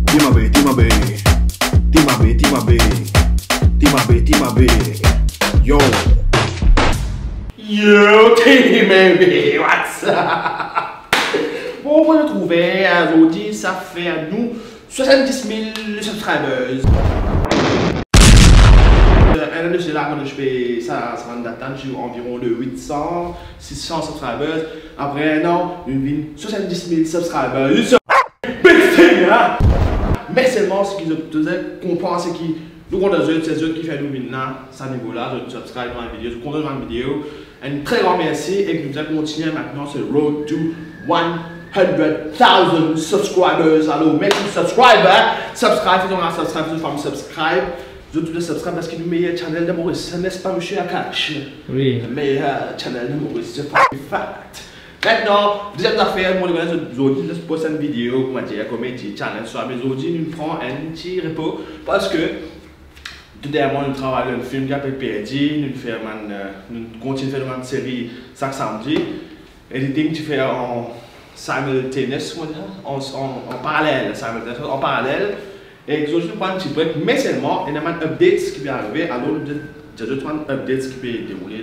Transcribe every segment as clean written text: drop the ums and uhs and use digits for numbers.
Timabe. Yo, Timabe, what's up? Bon, on va retrouver aujourd'hui, ça fait à nous 70 000 subscribers. Un an de cela, quand je fais ça, ça va d'attendre, j'ai environ de 800, 600 subscribers. Après un an, une ville 70 000 subscribers. Big thing, hein? Mais seulement ce qu'ils comprennent, c'est qu'ils nous comptons ces autres qui font nous maintenant, ça niveau-là, de subscribe dans la vidéo, de compter dans la vidéo. Un très grand merci et que nous allons continuer maintenant ce road to 100,000 subscribers. Alors, mettez subscribe, subscribe, faites-nous un subscribe, faites-nous subscribe. Vous tous les subscribe parce que nous meilleur channel de Maurice, n'est-ce pas, monsieur Akash? Oui. Le meilleur channel de Maurice, c'est pas fact. Maintenant, deuxième affaire, moi, aujourd'hui, je poste une vidéo, comment dire, comédie, challenge, soit, mais aujourd'hui, nous prenons un petit repos parce que tout dernièrement, nous travaillons un film qui s'appelle PRD, nous continuons à faire une série chaque samedi. Editing, tu fais en simultaneous, en parallèle, en parallèle. Et aujourd'hui, nous prenons un petit break, mais seulement, il y a un update qui va arriver, alors j'ai d'autres updates qui peuvent dérouler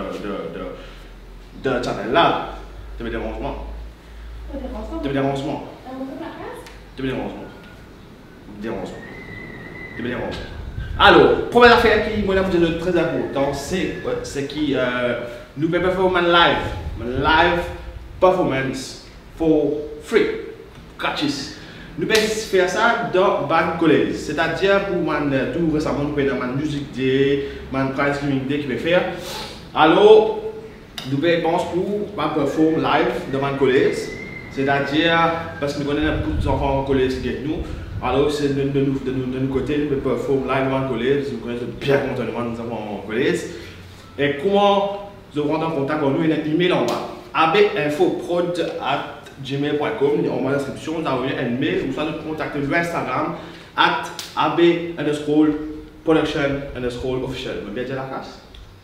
de ce channel là. Tu veux des rangements? Tu veux des rangements? Tu veux des rangements? Des rangements. Tu veux des rangements? Alors, première affaire qui est très important, c'est qui nous pouvons faire un live performance for free, gratis. Nous pouvons faire ça dans Ban College, c'est-à-dire pour tout récemment, nous pouvons faire une musique day, une prize streaming day qui peut faire. Alors, nous pensons pour performer live dans Ban College, c'est-à-dire parce que nous connaissons beaucoup d'enfants en collège qui sont nous. Alors, c'est de nos côtés, nous pouvons performer live dans Ban College, nous connaissons bien contentement nos enfants en collège. Et comment nous rendre en contact avec nous? Il y a un email en bas, abinfoprod@gmail.com. En bas description, nous avons un mail, ou soit nous contacter sur Instagram @ab_production_official. Vous bien dire la classe?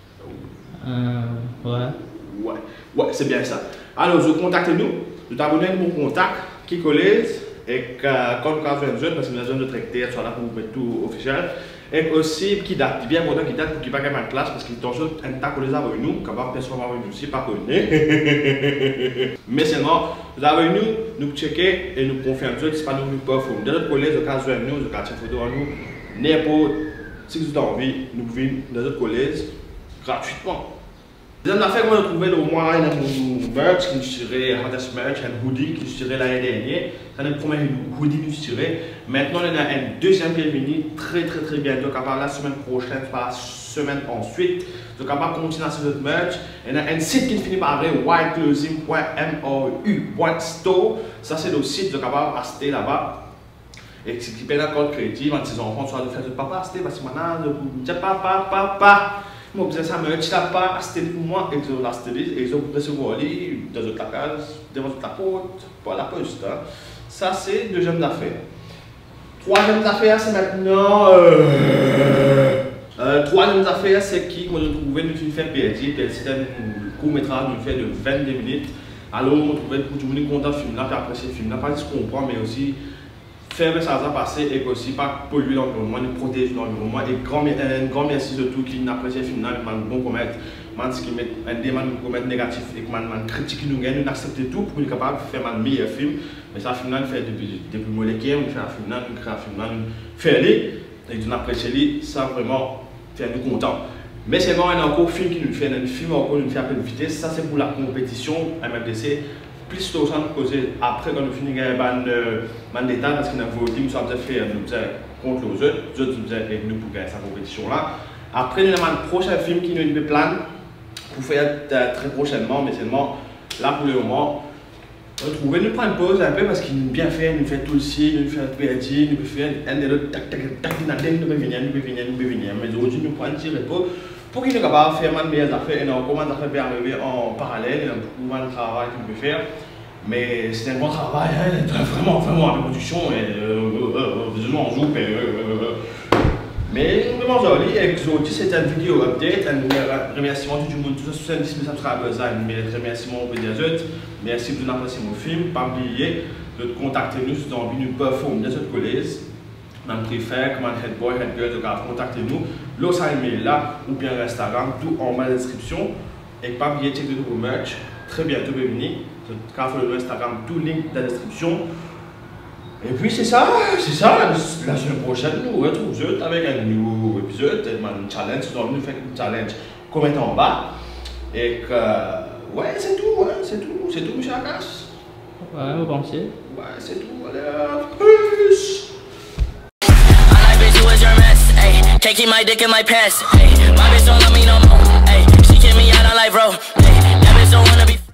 Ouais, c'est bien ça. Alors, vous contactez-nous, nous avons un bon contact qui collège et quand nous avons besoin, parce que nous avons notre tracteur, soit là pour mettre tout officiel. Et aussi, qui date, bien important qui date pour qu'il n'y ait pas de place, parce qu'il y a toujours un tas que les avons avec nous, capable de personne avec nous aussi, pas connu. Mais seulement, nous avons nous checker et nous confirmer que ce n'est pas nous qui performons. Dans notre collège, au cas où nous, au cas où photo à nous, n'importe si vous avez envie, nous pouvons dans notre collège gratuitement. Deuxième affaire qu'on a trouvé au moins un merch qui nous tirait, un merch, un hoodie qui nous tirait l'année dernière. C'est le premier hoodie qui nous tirait. Maintenant, on a un deuxième qui est venu très bientôt, capable la semaine prochaine, pas la semaine ensuite. Donc, capable de continuer sur notre merch. Il y a un site qui finit par whiteclothing.mu.store. Ça, c'est le site, donc capable d'acheter là-bas. Et ce qui paye un code crédit, quand ils enfants soit de faire de papa acheter, parce que maintenant, je dis papa. Moi, ça me dit pas acheter pour moi et je l'ai acheté et je vais recevoir dans votre case, devant ta porte, pour la poste. Ça, c'est deuxième affaire. Troisième affaire, c'est maintenant. Troisième affaire, c'est qui, quand on trouve nous faire PRD, c'est un court-métrage nous fait de 22 minutes. Alors, on trouve pour tout le monde content de film là, puis apprécier le film là, pas juste comprendre, mais aussi faire le ça passer et aussi pas polluer l'environnement, nous protéger l'environnement. Et un grand merci de tout qui n'apprécie le film là, bon commettre, qui met un débat négatif et qui critique nous gagne, nous accepter tout pour être capable de faire un meilleur film. Mais ça, film là, nous fait depuis molécule, nous fait un film là, nous crée un film là, nous fait les et nous apprécions ça vraiment faire nous contents. Mais c'est vraiment un encore film qui nous fait, un film encore nous fait un peu de vitesse. Ça, c'est pour la compétition MMDC. Plus de temps causer après quand nous finissons un d'état parce qu'il y a voté, nous sommes fait contre les autres, nous sommes avec nous pour gagner cette compétition là. Après, nous avons un prochain film qui nous plan pour faire très prochainement, mais seulement là pour le moment. Nous prendre une pause un peu parce qu'il nous bien fait, nous fait tout ici, nous fait PRD, nous fait un des autres tac, nous peut venir. Mais aujourd'hui, nous prenons un petit repos. Pour qu'il soit capable de faire de meilleures affaires, il y a comment des affaires arriver en parallèle, il y a beaucoup de travail qu'il peut faire. Mais c'est un bon travail, hein, vraiment de production, et besoin en joue. Mais vraiment joli, et aujourd'hui c'est une vidéo update, un remerciement du monde, tous les 70 000 subscribers, un remerciement aux autres. Merci de vous apprécier mon film, pas oublier. de contacter nous si vous avez envie de performer dans cette collège. Même préfère, comme un head boy, head girl, de contactez-nous. L'autre email là, ou bien Instagram, tout en bas de la description. Et pas oublier de checker de vos merch. Très bientôt, bienvenue. Quand vous Instagram, tout link dans la description. Et puis c'est ça. La semaine prochaine, nous vous retrouvons avec un nouveau épisode, un challenge. Nous allons nous faire un challenge. Commentez en bas. Et que, ouais, c'est tout, monsieur Akas. Ouais, vous pensez? Ouais, c'est tout, allez, peace. Can't keep my dick in my pants. Ay, my bitch don't love me no more. Ay, she kick me out on life, bro. Ay, that bitch don't wanna be.